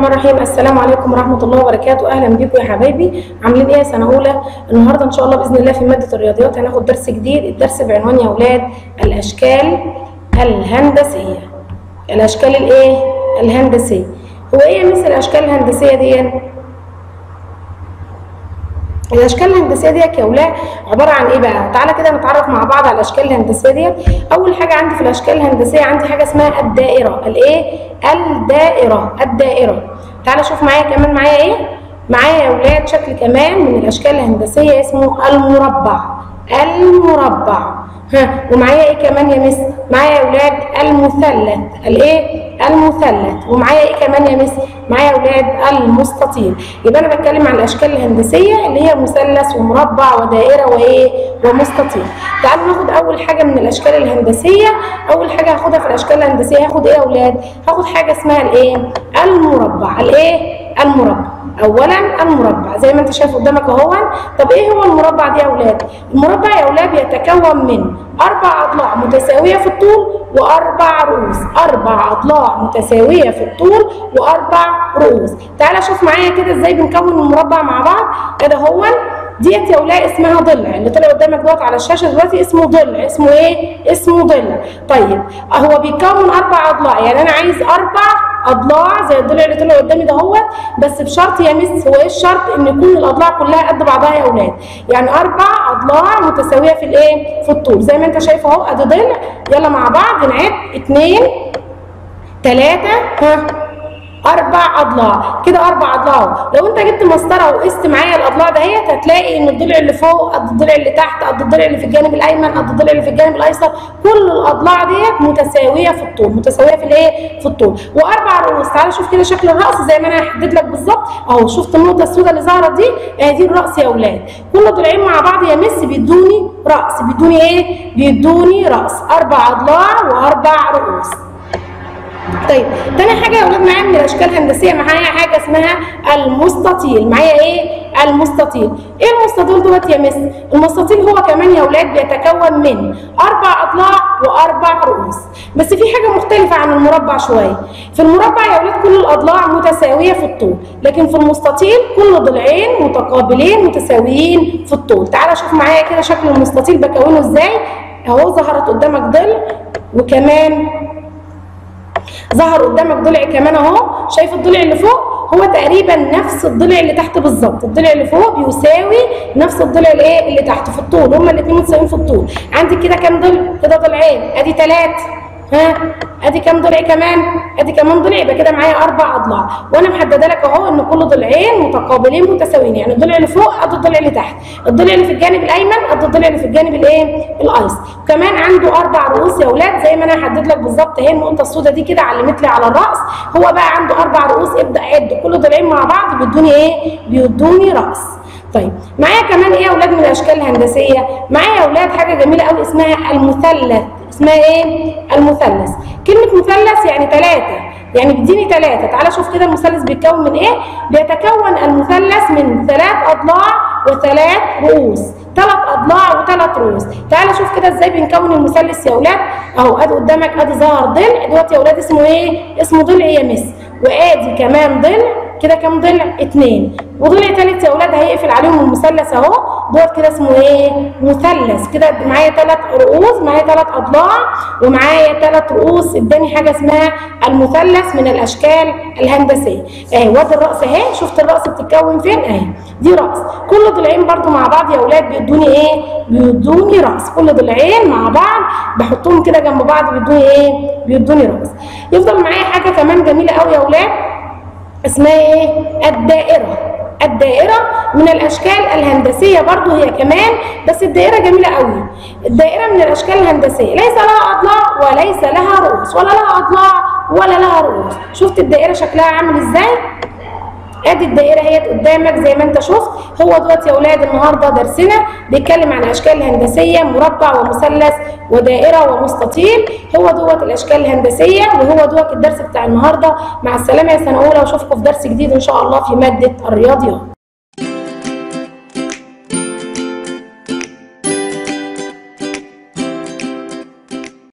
الرحمن الرحيم. السلام عليكم ورحمة الله وبركاته. أهلا بيكم يا حبايبي. عاملين إيه يا سنة أولى؟ النهاردة إن شاء الله بإذن الله في مادة الرياضيات هناخد درس جديد. الدرس بعنوان يا أولاد الأشكال الهندسية. الأشكال الإيه؟ الهندسية. هو إيه يا مس الأشكال الهندسية دي؟ الاشكال الهندسيه ديت يا اولاد عباره عن ايه بقى؟ تعالى كده نتعرف مع بعض على الاشكال الهندسيه ديت. اول حاجه عندي في الاشكال الهندسيه عندي حاجه اسمها الدائره. الايه؟ الدائره. تعالى شوف معايا كمان معايا ايه؟ معايا يا اولاد شكل كمان من الاشكال الهندسيه اسمه المربع. ومعايا ايه كمان يا مس؟ معايا يا اولاد المثلث. الايه؟ المثلث. ومعايا ايه كمان يا مس؟ معايا يا اولاد المستطيل. يبقى انا بتكلم عن الاشكال الهندسيه اللي هي مثلث ومربع ودائره وايه؟ ومستطيل. تعالوا ناخد اول حاجه من الاشكال الهندسيه. اول حاجه هاخدها في الاشكال الهندسيه هاخد ايه يا اولاد؟ هاخد حاجه اسمها الايه؟ المربع. الايه؟ المربع. اولا المربع زي ما انت شايف قدامك اهو. طب ايه هو المربع ده يا اولاد؟ المربع يا اولاد بيتكون من 4 اضلاع متساويه في الطول و4 رؤوس. 4 اضلاع متساويه في الطول و4 رؤوس. تعالى شوف معايا كده ازاي بنكون المربع مع بعض. كده اهو ديت يا اولاد اسمها ضلع. اللي طلع قدامك دوت على الشاشه دلوقتي اسمه ضلع. اسمه ايه؟ اسمه ضلع. طيب هو بيكون 4 اضلاع، يعني انا عايز 4 اضلاع زي الضلع اللي طلع قدامي دهوت، بس بشرط يا مس. هو ايه الشرط؟ ان يكون الاضلاع كلها قد بعضها يا اولاد. يعني 4 اضلاع متساويه في الايه؟ في الطول زي ما انت شايف اهو. ادي ضلع. يلا مع بعض نعد 2 3 4 اضلاع. كده 4 اضلاع. لو انت جبت مسطره وقست معايا الاضلاع دهيت هتلاقي ان الضلع اللي فوق قد الضلع اللي تحت قد الضلع اللي في الجانب الايمن قد الضلع اللي في الجانب الايسر. كل الاضلاع ديت متساويه في الطول. متساويه في الايه؟ في الطول. و4 رؤوس. تعالى شوف كده شكل الراس زي ما انا هحدد لك بالظبط اهو. شفت النقطه السوداء اللي ظهرت دي؟ دي الراس يا اولاد. كل ضلعين مع بعض يا مس بيدوني راس. بيدوني ايه؟ بيدوني راس. 4 اضلاع و4 رؤوس. طيب تاني حاجه يا اولاد معايا من الاشكال الهندسيه معايا حاجه اسمها المستطيل. معايا ايه؟ المستطيل. ايه المستطيل دوت يا مس؟ المستطيل هو كمان يا اولاد بيتكون من 4 اضلاع و4 رؤوس. بس في حاجه مختلفه عن المربع شويه. في المربع يا اولاد كل الاضلاع متساويه في الطول، لكن في المستطيل كل ضلعين متقابلين متساويين في الطول. تعالى شوف معايا كده شكل المستطيل بكونه ازاي. اهو ظهرت قدامك ضلع، وكمان ظهر قدامك ضلع كمان اهو. شايف الضلع اللي فوق؟ هو تقريبا نفس الضلع اللي تحت بالظبط. الضلع اللي فوق بيساوي نفس الضلع الايه؟ اللي تحت في الطول. هما الاثنين متساويين في الطول. عندي كده كام ضلع؟ كده ضلعين. ادي 3. ادي كام ضلع كمان؟ ادي كمان ضلع. يبقى كده معايا 4 اضلاع. وانا محدده لك اهو ان كل ضلعين متقابلين متساويين. يعني الضلع اللي فوق قد الضلع اللي تحت. الضلع اللي في الجانب الايمن قد الضلع اللي في الجانب الايه؟ الايسر. كمان عنده 4 رؤوس يا اولاد زي ما انا هحدد لك بالظبط اهي. النقطه السوداء دي كده علمت لي على الراس. هو بقى عنده 4 رؤوس. ابدا عد كل ضلعين مع بعض بيدوني ايه؟ بيدوني راس. طيب معايا كمان ايه يا اولاد من الاشكال الهندسيه؟ معايا يا اولاد حاجه جميله قوي اسمها المثلث. اسمها ايه؟ المثلث. كلمه مثلث يعني 3، يعني بيديني 3. تعالى شوف كده المثلث بيتكون من ايه؟ بيتكون المثلث من 3 اضلاع و3 رؤوس. 3 اضلاع و3 رؤوس. تعالى شوف كده ازاي بنكون المثلث يا اولاد. اهو ادي قدامك ادي ظهر ضلع دوت يا اولاد. اسمه ايه؟ اسمه ضلع يا مس. وادي كمان ضلع. كده كام ضلع؟ 2. وضلع ثالث يا اولاد هيقفل عليهم المثلث اهو. دوت كده اسمه ايه؟ مثلث. كده معايا 3 رؤوس، معايا 3 اضلاع، ومعايا 3 رؤوس. اداني حاجه اسمها المثلث من الاشكال الهندسيه. اهي وادي الراس اهي. شفت الراس بتتكون فين؟ اهي دي راس. كل ضلعين برده مع بعض يا اولاد بيدوني ايه؟ بيدوني راس. كل ضلعين مع بعض بحطهم كده جنب بعض بيدوني ايه؟ بيدوني راس. يفضل معايا حاجه كمان جميله قوي يا اولاد اسمها ايه؟ الدائره. الدائره من الاشكال الهندسيه برضو هي كمان، بس الدائره جميله قوي. الدائره من الاشكال الهندسيه ليس لها اضلاع وليس لها رؤوس، ولا لها اضلاع ولا لها رؤوس. شفت الدائره شكلها عامل ازاي؟ ادي الدائره اهي قدامك زي ما انت شفت. هو دوت يا اولاد النهارده درسنا بيتكلم عن الاشكال الهندسيه، مربع ومثلث ودائره ومستطيل. هو دوت الاشكال الهندسيه، وهو دوت الدرس بتاع النهارده. مع السلامه يا سنه اولى، واشوفكم في درس جديد ان شاء الله في ماده الرياضيات.